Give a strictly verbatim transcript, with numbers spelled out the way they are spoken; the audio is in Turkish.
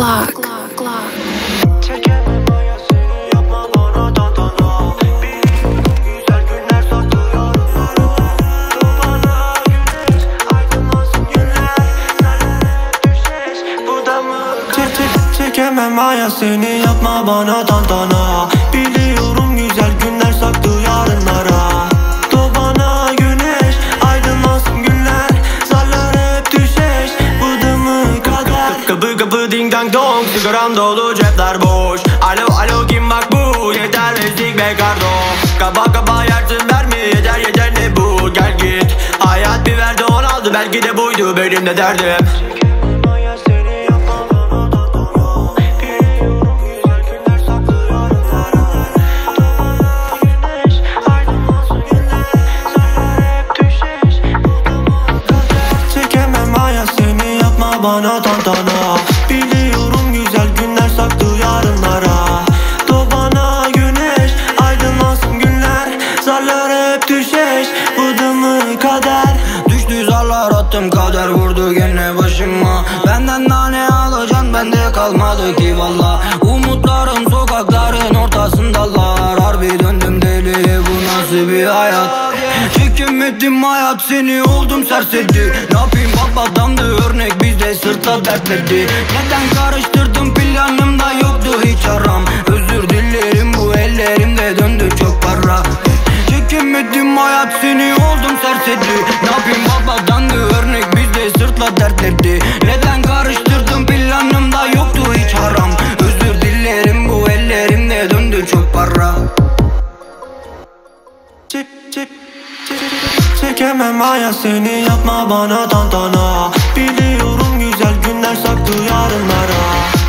Glock, Glock, Glock. Çekemem aya seni, yapma bana tantana. Biliyorum güzel günler saklı yarınlara. Doğana güneş, aydınlansın günler. Senle düşeş, bu da mı kader? Çek, çekemem aya seni, yapma bana tantana. Biliyorum güzel günler saklı yarınlara. Doğana güneş, aydınlansın günler. Zarlar hep düşeş, bu da mı kader? Kapı kapı ding dang dong, sigaram dolu cepler boş. Alo alo kim bak bu, yeter ezik be kardo. Kaba kaba yersin verme, yeter yeter ne bu, gel git. Hayat bir verdi on aldı, belki de buydu benim de derdim. Çekemem aya seni, yapma bana tantana. Biliyorum güzel günler saklı yarınlara. Doğana güneş, aydınlansın günler. Zarlar hep düşeş, bu da mı kader? Çekemem aya seni, yapma bana tantana. Biliyorum güzel günler saklı yarınlara. Doğana güneş, aydınlansın günler. Zarlar hep düşeş, bu da mı kader? Düştü zarlar attım, kader vurdu gene başıma. Benden nane alacaksın, bende kalmadı ki valla. Umutlarım sokakların ortasındalar. Harbi döndüm deli, bu nasıl bir hayat? Çekemedim hayat seni, oldum serseri. Ne yapayım babadandı örnek, bizde sırtla dertlerdi. Neden karıştırdım, planımda yoktu hiç aram. Özür dilerim, bu ellerimde döndü çok para. Çekemedim hayat seni, oldum serseri. Ne yapayım babadandı örnek, bizde sırtla dertlerdi. Neden karıştırdım, planımda yoktu hiç haram. Özür dilerim, bu ellerimde döndü çok para. Çek, çek, çek, çekemem aya seni, yapma bana tantana. Biliyorum güzel günler saklı yarınlara.